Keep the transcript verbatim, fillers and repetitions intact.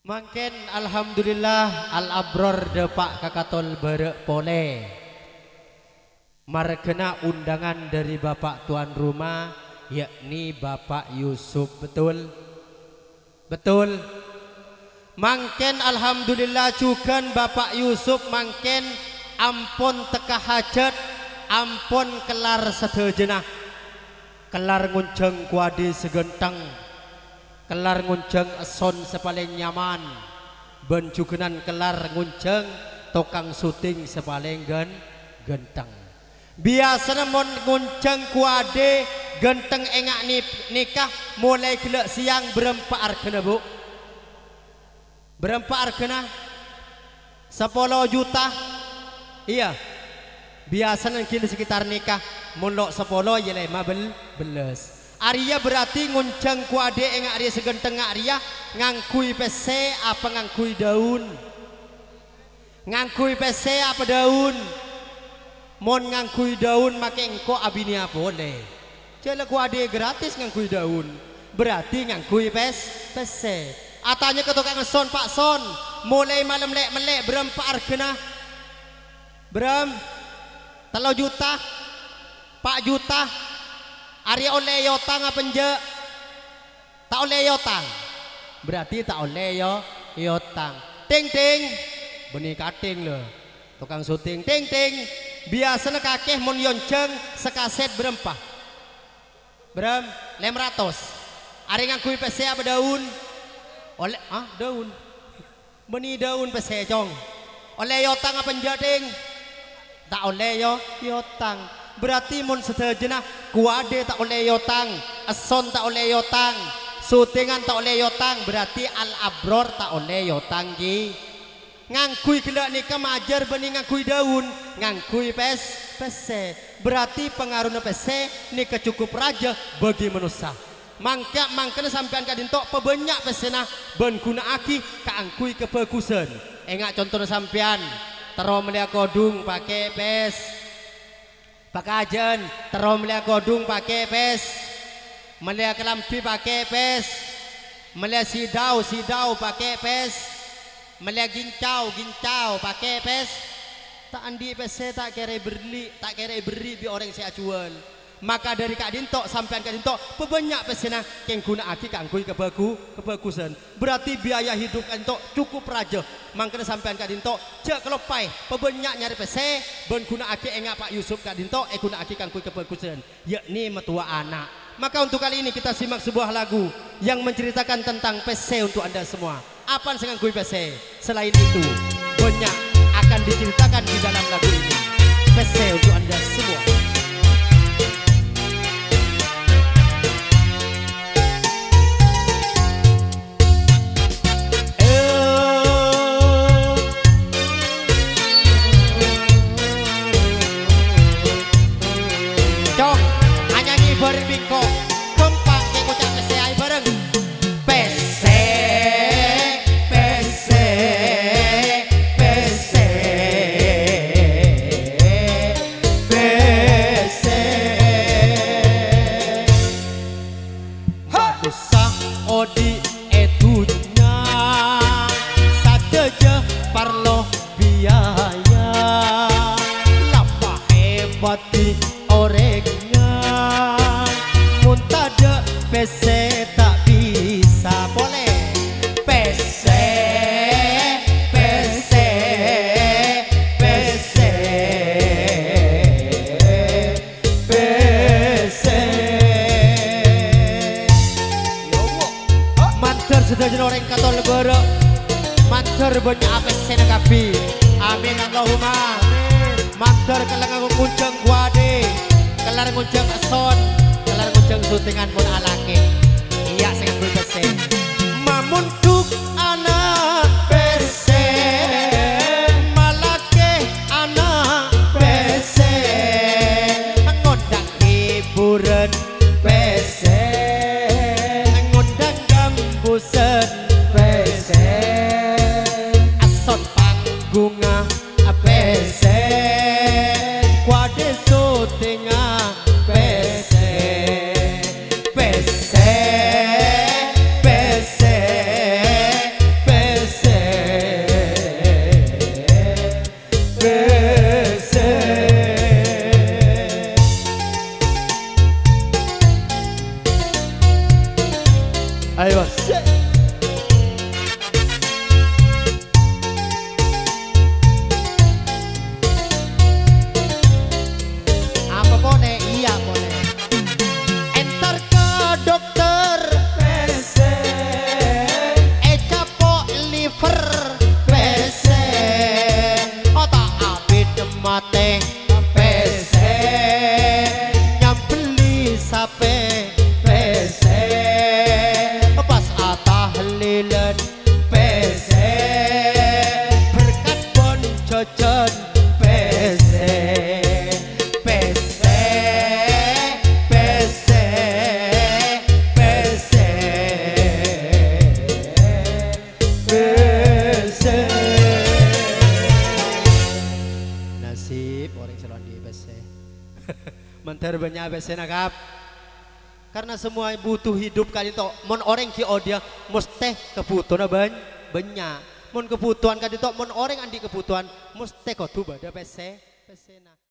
Mangken alhamdulillah al abror de Pak Kakatol berek pole. Markena undangan dari Bapak tuan rumah yakni Bapak Yusuf, betul? Betul. Mangken alhamdulillah juga Bapak Yusuf mangken ampun teka hajat, ampun kelar sedejenah, kelar ngunceng kuadi segenteng, kelar ngunceng eson sepaling nyaman, benjukenan kelar ngunceng tokang syuting sepaling gen genteng. Biasanya mon ngunceng kuade genteng engak nikah mulai gelek siang berempat arkena bu, berempat arkena sepuluh juta. Iya, biasanya kini sekitar nikah mulok sepuluh ya lima belas. Arya berarti ngunceng kuade engak Arya segenteng Arya ngangkui P C apa ngangkui daun, ngangkui P C apa daun. Mon ngangkui daun make engko abinia boleh. Jela kuade gratis ngangkui daun. Berarti ngangkui P C. Atanya ke tukang son Pak Son, mulai malam lek-melek berempat argena. Berem telo juta, Pak juta. Arya oleh yotang apa nje? Tak oleh yotang. Berarti tak oleh yo yotang. Ting ting. Benih kating loh. Tukang syuting ting ting. Biasanya kakek mon yonceng sekaset berempah. Berem lem ratus. Ari ngangkui P C apa daun? Oleh ah daun. Benih daun P C cong. Oleh yotang apa nje ting? Tak oleh yo yotang. Berarti mun setejenah kuade tak oleh yotang, eson tak oleh yotang, syutingan tak oleh yotang, berarti al abror tak oleh yotang ki. Ngangkui gelak nikah majar bening ngangkui daun, ngangkui pes pese. Berarti pengaruhnya pese nikah cukup raja bagi manusia. Mangka mangkana sampean kadintok pebanyak pesena ben guna aki kaangkui kebagusan. Engak contohnya sampean tero melia kodung pakai pes. Pakajen tero melia kodung pakai pes. Melia kelampi pakai pes. Melia sidau sidau pakai pes. Melia gincau gincau pakai pes. Tak andi pes tak kira beri tak kira beri bi orang saya jual. Maka dari Kak Dintok sampean Kak Dintok pebanyak pesena yang guna aki kangkui kebagu kebagusan. Berarti biaya hidup Kak Dintok cukup raja. Mangkana sampean Kak Dintok cek kelopai pebanyak nyari pese ben guna aki engak Pak Yusuf Kak Dintok eh guna aki kangkui kebagusan yakni metua anak. Maka untuk kali ini kita simak sebuah lagu yang menceritakan tentang P C untuk Anda semua. Apa yang ngangkui P C? Selain itu banyak akan diceritakan di dalam lagu ini. P C untuk Anda semua. Bareng biko kompak yang kocak P C ay bareng P C P C P C P C Bagusak odi etunya sadeja parlo biaya lapa hebat di oreknya muntada P C tak bisa boleh P C P C P C P C mantar sedajan orang katol berok mantar banyak P C nagapi amin Allahumma mantar kelang ngunceng kuade kelar ngunceng eson kelar ngunceng syutingan pun alake iya sangat berpese mamun tuk anak P C malake anak P C ngondang hiburan P C ngondang gambusan P C ason panggunga P C kuade syutingan P C P C P C jajan pese pese pese pese pese nasib orang selon di pese mentar banyak pese nakap karena semua butuh hidup kali itu mon orang ki dia mesti kebutuhan banyak banyak mon kebutuhan kali itu mon orang andi kebutuhan mesti kau tuh bada pese pese nah